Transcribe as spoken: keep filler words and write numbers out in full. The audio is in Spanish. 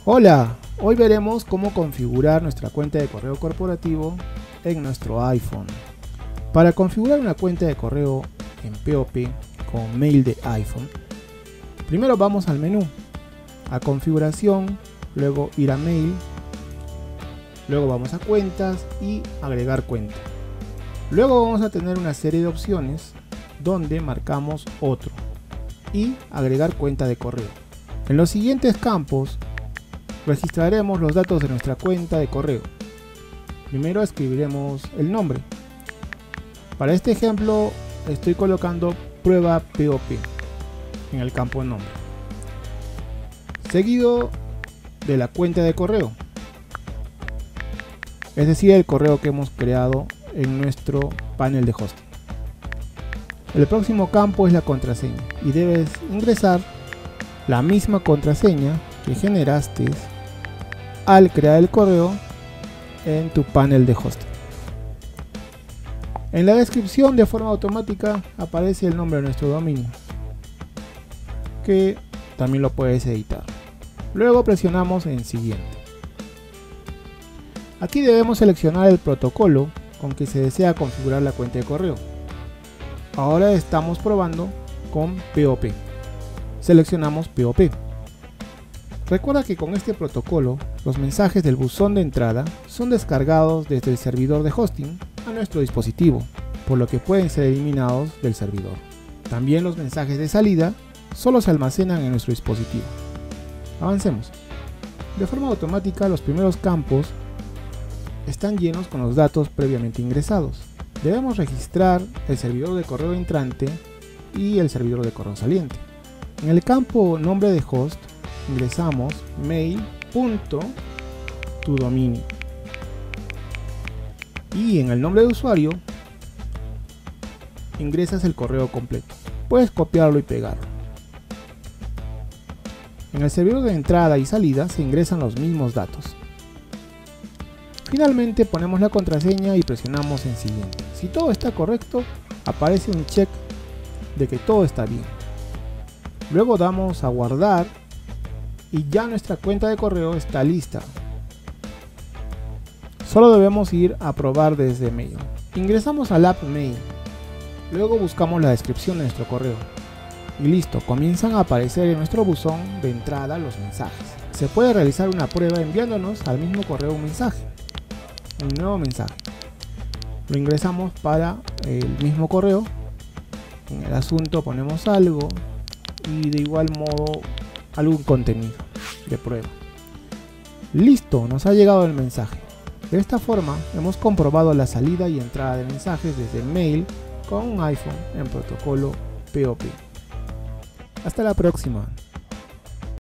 Hola, hoy veremos cómo configurar nuestra cuenta de correo corporativo en nuestro iPhone. Para configurar una cuenta de correo en P O P con mail de iPhone, primero vamos al menú, a configuración, luego ir a mail, luego vamos a cuentas y agregar cuenta. Luego vamos a tener una serie de opciones donde marcamos otro y agregar cuenta de correo. En los siguientes campos registraremos los datos de nuestra cuenta de correo. Primero escribiremos el nombre. Para este ejemplo estoy colocando prueba P O P en el campo nombre, seguido de la cuenta de correo, es decir, el correo que hemos creado en nuestro panel de hosting. El próximo campo es la contraseña y debes ingresar la misma contraseña que generaste al crear el correo en tu panel de hosting. En la descripción, de forma automática, aparece el nombre de nuestro dominio, que también lo puedes editar. Luego presionamos en siguiente. Aquí debemos seleccionar el protocolo con que se desea configurar la cuenta de correo. Ahora estamos probando con P O P. Seleccionamos P O P. Recuerda que con este protocolo los mensajes del buzón de entrada son descargados desde el servidor de hosting a nuestro dispositivo, por lo que pueden ser eliminados del servidor. También los mensajes de salida solo se almacenan en nuestro dispositivo. Avancemos. De forma automática, los primeros campos están llenos con los datos previamente ingresados. Debemos registrar el servidor de correo entrante y el servidor de correo saliente. En el campo nombre de host ingresamos mail.tudominio y en el nombre de usuario ingresas el correo completo. Puedes copiarlo y pegarlo. En el servidor de entrada y salida se ingresan los mismos datos. Finalmente ponemos la contraseña y presionamos en siguiente. Si todo está correcto, aparece un check de que todo está bien. Luego damos a guardar y ya nuestra cuenta de correo está lista. Solo debemos ir a probar desde mail. Ingresamos al app mail. Luego buscamos la descripción de nuestro correo. Y listo, comienzan a aparecer en nuestro buzón de entrada los mensajes. Se puede realizar una prueba enviándonos al mismo correo un mensaje. Un nuevo mensaje. Lo ingresamos para el mismo correo. En el asunto ponemos algo y de igual modo algún contenido de prueba. Listo, nos ha llegado el mensaje. De esta forma hemos comprobado la salida y entrada de mensajes desde mail con un iPhone en protocolo P O P. Hasta la próxima.